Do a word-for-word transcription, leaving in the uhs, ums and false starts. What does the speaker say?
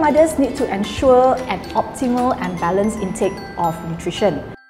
mothers need to ensure an optimal and balanced intake of nutrition.